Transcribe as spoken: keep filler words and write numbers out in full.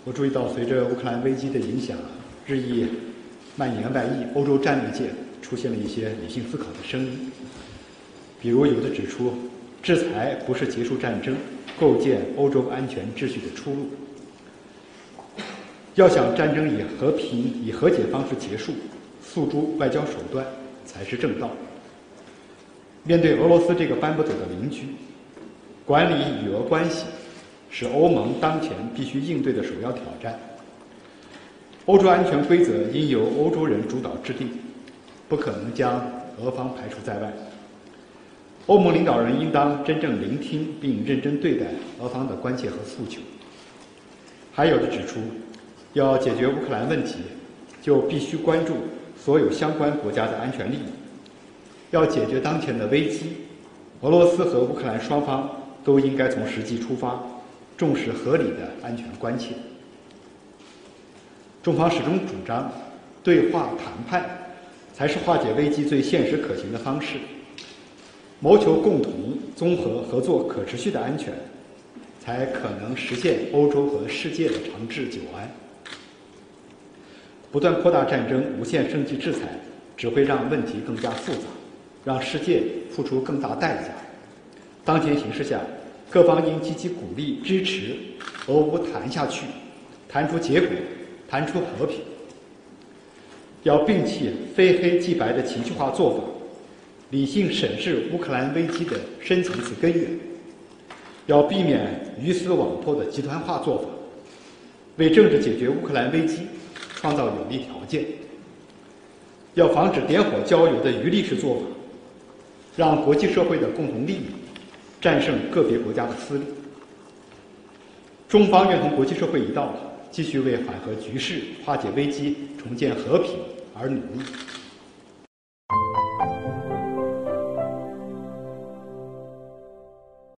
我注意到，随着乌克兰危机的影响日益蔓延外溢，欧洲战略界出现了一些理性思考的声音。比如，有的指出，制裁不是结束战争、构建欧洲安全秩序的出路。要想战争以和平、以和解方式结束，诉诸外交手段才是正道。面对俄罗斯这个搬不走的邻居，管理与俄关系是欧盟当前必须应对的首要挑战。欧洲安全规则应由欧洲人主导制定，不可能将俄方排除在外。欧盟领导人应当真正聆听并认真对待俄方的关切和诉求。还有的指出，要解决乌克兰问题，就必须关注所有相关国家的安全利益。要解决当前的危机，俄罗斯和乌克兰双方都应该从实际出发，重视合理的安全关切。中方始终主张，对话谈判才是化解危机最现实可行的方式。谋求共同、综合、合作、可持续的安全，才可能实现欧洲和世界的长治久安。不断扩大战争、无限升级制裁，只会让问题更加复杂，让世界付出更大代价。当前形势下，各方应积极鼓励、支持俄乌谈下去，谈出结果，谈出和平。要摒弃非黑即白的情绪化做法，理性审视乌克兰危机的深层次根源，要避免鱼死网破的极端化做法，为政治解决乌克兰危机创造有利条件。要防止点火浇油的渔利式做法，让国际社会的共同利益战胜个别国家的私利。中方愿同国际社会一道，继续为缓和局势、化解危机、重建和平而努力。